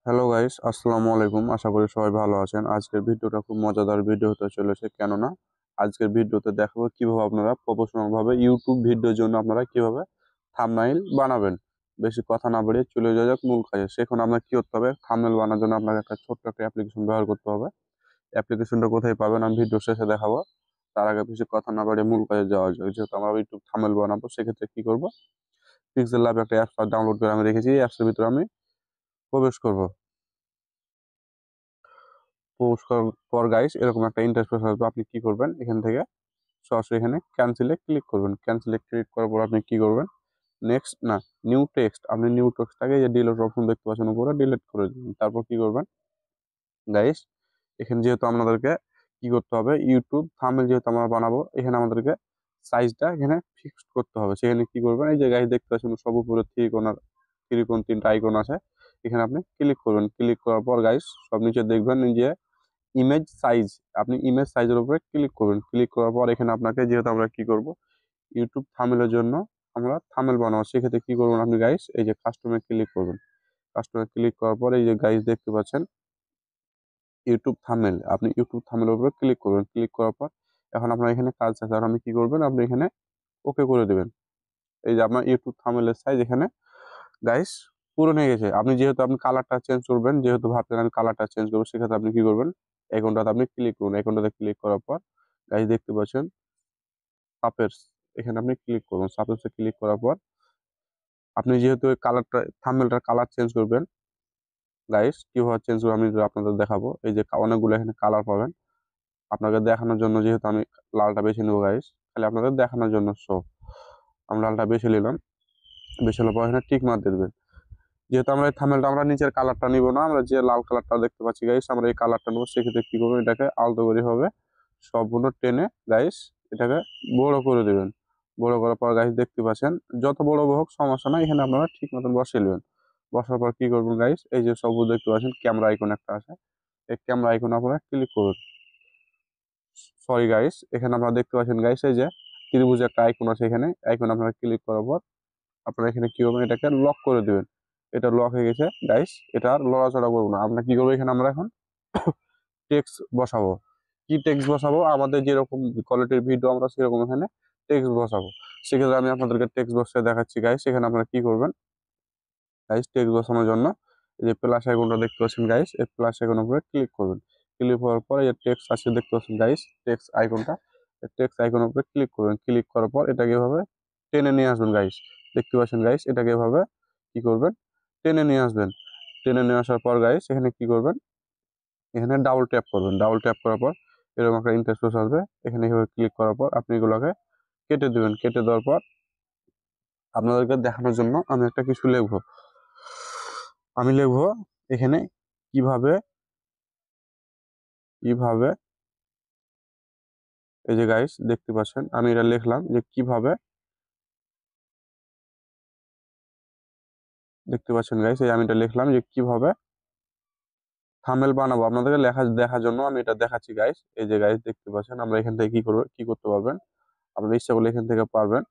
Hello guys, আসসালামু আলাইকুম। আশা করি সবাই ভালো আছেন। আজকের ভিডিওটা খুব মজাদার ভিডিও হতে চলেছে, কেননা আজকের ভিডিওতে দেখাবো কিভাবে আপনারা প্রফেশনাল ভাবে ইউটিউব ভিডিওর জন্য আপনারা কিভাবে থাম্বনেইল বানাবেন। বেশি কথা না বাড়িয়ে চলে যাওয়া যাক মূল কাজে। সেখানে আপনার কি করতে হবে, থাম্বনেইল বানানোর জন্য আপনাকে একটা ছোট্ট একটা অ্যাপ্লিকেশন ব্যবহার করতে হবে। অ্যাপ্লিকেশনটা কোথায় পাবেন আমি ভিডিও শেষে দেখাবো। তার আগে বেশি কথা না বাড়িয়ে মূল কাজে যাওয়া যাক। যেহেতু আমরা ইউটিউব থাম্বনেইল বানাবো, সেক্ষেত্রে কি করবো, পিক্সেল ল্যাব একটা অ্যাপ ডাউনলোড করে আমি রেখেছি। এই অ্যাপসের ভিতরে আমি প্রবেশ করবো। পোস্ট করার পর গাইস এরকম একটা ইন্টারফেস আসবে। আপনি কি করবেন, এখান থেকে সরাসরি এখানে ক্যান্সেলে ক্লিক করবেন। ক্যান্সেলে ক্লিক করার পর আপনি কি করবেন, নেক্সট না, নিউ টেক্সট, আপনি নিউ টেক্সটটাকে যে ডিলিট অপশন দেখতে পাচ্ছেন উপরে, ডিলিট করে দিবেন। তারপর কি করবেন গাইস, এখানে যেহেতু আমাদেরকে কি করতে হবে, ইউটিউব থাম্বনেল যেহেতু আমরা বানাবো, এখানে আমাদেরকে সাইজটা এখানে ফিক্সড করতে হবে। সেখানে কি করবেন, এই যে গাইস দেখতে পাচ্ছেন সব উপরে থ্রি কোণ তিনটা আইকন আছে, এখানে আপনি ক্লিক করবেন। ক্লিক করার পর গাইস সব নিচে দেখবেন যে ইমেজ সাইজ, আপনি ইমেজ সাইজের উপরে ক্লিক করবেন। ক্লিক করার পর এখানে আপনাকে, যেহেতু আমরা কি করব, ইউটিউব থাম্বনেলের জন্য আমরা থাম্বনেল বানাবো, সেক্ষেত্রে কি করবেন আপনি গাইস, এই যে কাস্টমে ক্লিক করবেন। কাস্টমে ক্লিক করার পর এই যে গাইস দেখতে পাচ্ছেন ইউটিউব থাম্বনেল, আপনি ইউটিউব থাম্বনেলের উপরে ক্লিক করবেন। ক্লিক করার পর এখন আপনার এখানে কাজ আছে, আর আপনি কি করবেন, আপনি এখানে ওকে করে দিবেন। এই যে আপনার ইউটিউব থাম্বনেলের সাইজ এখানে গাইস পূরণ হয়ে গেছে। আপনি যেহেতু আপনি কালারটা চেঞ্জ করবেন, যেহেতু ভাবছেন আমি কালারটা চেঞ্জ করবো, সেক্ষেত্রে আপনি কি করবেন, আইকনটাতে আপনি ক্লিক করুন। আইকনটাতে ক্লিক করার পর গাইস দেখতে পাচ্ছেন সাপেরস, এখানে আপনি ক্লিক করুন। সাপেরসে ক্লিক করার পর আপনি যেহেতু কালারটা থাম্বনেলটার কালার চেঞ্জ করবেন গাইস, কিভাবে চেঞ্জ করবো আমি আপনাদের দেখাবো। এই যে অনেকগুলো এখানে কালার পাবেন, আপনাকে দেখানোর জন্য যেহেতু আমি লালটা বেছে নেবো গাইস, খালি আপনাদের দেখানোর জন্য। আমি লালটা বেছে নিলাম। বেছে নেওয়ার পর এখানে টিক মার দিয়ে দেবেন। যেহেতু আমরা এই থাম্বনেলটা আমরা নিচের কালারটা নিব না, আমরা যে লাল কালারটা দেখতে পাচ্ছি গাইস, আমরা এই কালারটা নেবো। সেক্ষেত্রে কি করবেন, এটাকে আলতো করে হবে সম্পূর্ণ টেনে গাইস এটাকে বড় করে দেবেন। বড় করার পর গাইস দেখতে পাচ্ছেন যত বড় হোক সমস্যা নাই, এখানে আপনারা ঠিক মতন বসিয়ে নেবেন। বসার পর কি করবেন গাইস, এই যে সবুজ দেখতে পাচ্ছেন ক্যামেরা আইকন একটা আছে, এই ক্যামেরা আইকন আপনারা ক্লিক করুন। সরি গাইস, এখানে আপনারা দেখতে পাচ্ছেন গাইস এই যে ত্রিভুজ একটা আইকন আছে, এখানে আইকন আপনারা ক্লিক করার পর আপনারা এখানে কি করবেন, এটাকে লক করে দিবেন। এটা লক হয়ে গেছে গাইস, এটা আর লড়াচড়া করবো না। আমরা কি করবো, এখানে আমরা এখন টেক্সট বসাবো। কি টেক্সট বসাবো, আমাদের যেরকম কোয়ালিটির ভিডিও আমরা সেরকম এখানে টেক্সট বসাবো। সেক্ষেত্রে আমি আপনাদেরকে টেক্সট বসে দেখাচ্ছি গাইস। এখানে আপনারা কি করবেন গাইস, টেক্সট বসানোর জন্য এই যে প্লাস আইকনটা দেখতে পাচ্ছেন গাইস, এই প্লাস আইকনের উপরে ক্লিক করবেন। ক্লিক করার পর এই যে টেক্সট আছে দেখতে পাচ্ছেন গাইস, টেক্সট আইকনটা, টেক্সট আইকনের উপরে ক্লিক করবেন। ক্লিক করার পর এটাকে এভাবে টেনে নিয়ে আসবেন গাইস। দেখতে পাচ্ছেন গাইস, এটাকে এভাবে কি করবেন, টেনে নিয়ে আসবেন। টেনে নিয়ে আসার পর গাইস এখানে কি করবেন, এখানে ডাবল ট্যাপ করবেন। ডাবল ট্যাপ করার পর এরকম একটা ইন্টারফেস আসবে। এখানে এভাবে ক্লিক করার পর আপনি এগুলোকে কেটে দিবেন। কেটে দেওয়ার পর আপনাদেরকে দেখানোর জন্য আমি একটা কিছু লিখবো। আমি লিখবো এখানে কিভাবে কিভাবে এই যে গাইস দেখতে পাচ্ছেন আমি এটা লিখলাম যে কিভাবে, দেখতে পাচ্ছেন গাইস এই আমি এটা লিখলাম যে কিভাবে থাম্বনেল বানাবো। আপনাদেরকে লেখা দেখার জন্য আমি এটা দেখাচ্ছি গাইস। এই যে গাইস দেখতে পাচ্ছেন আমরা এখান থেকে কি করতে পারবেন, আপনাদের ইচ্ছা করলে এখান থেকে পারবেন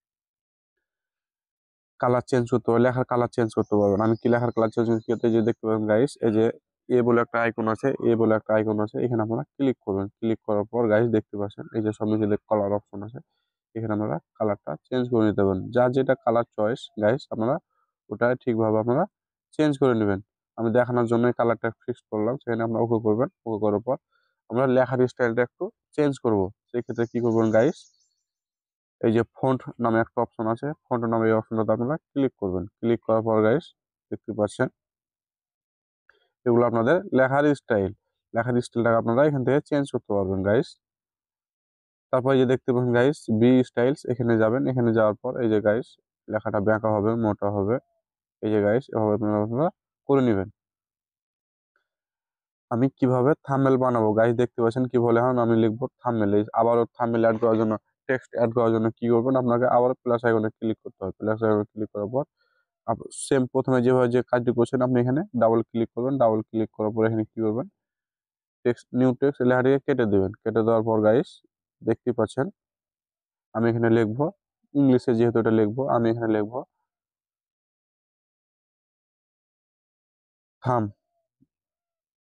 কালার চেঞ্জ করতে পারবেন, লেখার কালার চেঞ্জ করতে পারবেন। আমি কি লেখার কালার চেঞ্জ করতে, যে দেখতে পাবেন গাইস এই যে এ বলে একটা আইকন আছে, এ বলে একটা আইকন আছে, এখানে আপনারা ক্লিক করবেন। ক্লিক করার পর গাইস দেখতে পাচ্ছেন এই যে সব নিচে কালার অপশন আছে, এখানে আপনারা কালারটা চেঞ্জ করে নিতে পারেন। যার যেটা কালার চয়েস গাইস আপনারা ওটা ঠিকভাবে আপনারা চেঞ্জ করে নেবেন। আমি দেখানোর জন্য এই কালারটা ফিক্স করলাম, সেখানে আপনারা ওকে করবেন। ওকে করার পর আমরা লেখার স্টাইলটা একটু চেঞ্জ করব। সেক্ষেত্রে কি করবেন গাইস, এই যে ফন্ট নামে একটা অপশন আছে, ফন্ট নামে এই অপশনটাতে আপনারা ক্লিক করবেন। ক্লিক করার পর গাইস দেখতে পাচ্ছেন এগুলো আপনাদের লেখার স্টাইল। লেখার স্টাইলটাকে আপনারা এখান থেকে চেঞ্জ করতে পারবেন গাইস। তারপর এই যে দেখতে পাচ্ছেন গাইস বি স্টাইলস, এখানে যাবেন। এখানে যাওয়ার পর এই যে গাইস লেখাটা বাঁকা হবে, মোটা হবে, এই যে গাইস এভাবে আপনারা করে নেবেন। আমি কিভাবে থাম্বনেল বানাবো গাইস দেখতে পাচ্ছেন কিভাবে, এখন আমি লিখবো থাম্বনেল। আবারও থাম্বনেল অ্যাড করার জন্য, টেক্সট অ্যাড করার জন্য কি করবেন, আপনাকে আবার প্লাস আইকনে ক্লিক করতে হবে। প্লাস আইকনে ক্লিক করার পর সেম প্রথমে যেভাবে যে কাজটি করছেন আপনি এখানে ডাবল ক্লিক করবেন। ডাবল ক্লিক করার পর এখানে কি করবেন, টেক্সট নিউ টেক্সট লেখাটিকে কেটে দিবেন। কেটে দেওয়ার পর গাইস দেখতে পাচ্ছেন আমি এখানে লিখবো ইংলিশে, যেহেতু এটা লিখবো আমি এখানে লিখবো থাম।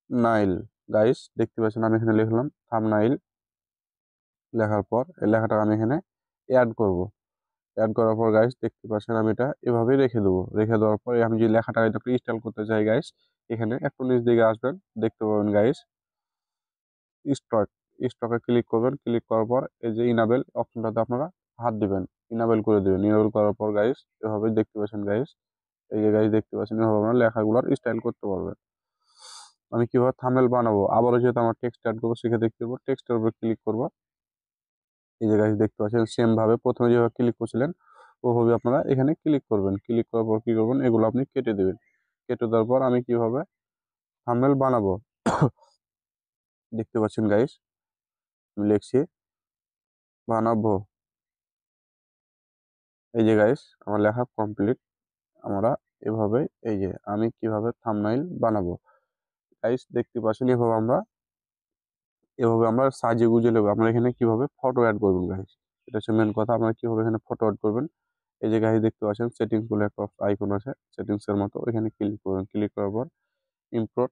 নাইল। গাইস দেখতে পাচ্ছেন আমি এখানে লিখলাম থাম্বনাইল। লেখার পর এই লেখাটা আমি এখানে অ্যাড করব। অ্যাড করার পর গাইস দেখতে পাচ্ছেন আমি এটা এভাবেই রেখে দেবো। রেখে দেওয়ার পর আমি যে লেখাটা ইনস্টল করতে চাই গাইস, এখানে একটু নিচ দিকে আসবেন, দেখতে পাবেন গাইস স্টক। স্টকে ক্লিক করবেন। ক্লিক করার পর এই যে ইনাবেল অপশনটাতে আপনারা হাত দিবেন, ইনাবেল করে দিবেন। ইনাবেল করার পর গাইস এভাবে দেখতে পাচ্ছেন গাইস, এই যে গাইস দেখতে পাচ্ছেন এভাবে আমরা লেখাগুলোর স্টাইল করতে পারবেন। আমি কিভাবে থাম্বনেল বানাবো, আবারও যেহেতু আমার টেক্সট অ্যাড করবো সেক্ষেত্রে কি করবো, টেক্সটের উপর ক্লিক করবো। এই যে গাইস দেখতে পাচ্ছেন সেম ভাবে প্রথমে যেভাবে ক্লিক করছিলেন ওভাবে আপনারা এখানে ক্লিক করবেন। ক্লিক করার পর কি করবেন, এগুলো আপনি কেটে দিবেন। কেটে দেওয়ার পর আমি কিভাবে থাম্বনেল বানাবো দেখতে পাচ্ছেন গাইস, আমি লিখছি বানাবো। এই যে গাইস আমার লেখা কমপ্লিট। আমরা এভাবে এই যে আমি কিভাবে থাম্বনেইল বানাবো গাইস দেখতে পাচ্ছেন, এভাবে আমরা সাজিয়ে গুজিয়ে নেবো। আমরা এখানে কিভাবে ফটো অ্যাড করবেন গাইস, এটা হচ্ছে মেন কথা। আপনারা কিভাবে এখানে ফটো অ্যাড করবেন, এই যে গাইস দেখতে পাচ্ছেন সেটিংস বলে একটা আইকন আছে, সেটিংস এর মতো এখানে ক্লিক করবেন। ক্লিক করার পর ইম্পোর্ট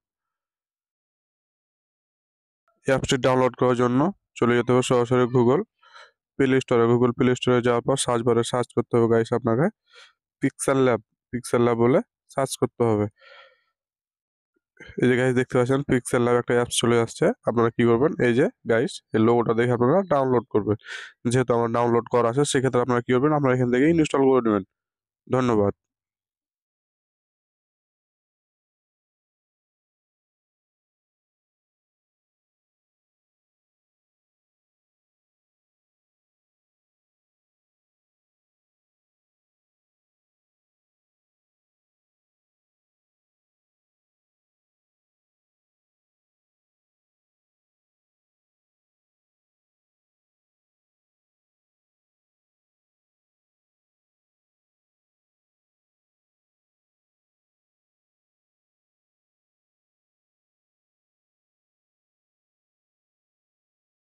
অ্যাপসটি ডাউনলোড করার জন্য চলে যেতে হবে সরাসরি গুগল প্লে স্টোরে যাওয়ার পর সার্চ বারে সার্চ করতে হবে গাইস আপনাকে পিক্সেল ল্যাব। পিক্সেল ল্যাব বলে সার্চ করতে হবে। এই যে গাইস দেখতে পাচ্ছেন পিক্সেল ল্যাব একটা অ্যাপস চলে আসছে। আপনারা কি করবেন, এই যে গাইস এই লোগোটা দেখে আপনারা ডাউনলোড করবেন। যেহেতু আমার ডাউনলোড করা আছে সেক্ষেত্রে আপনারা কি করবেন, আপনারা এখান থেকে ইনস্টল করে নেবেন। ধন্যবাদ।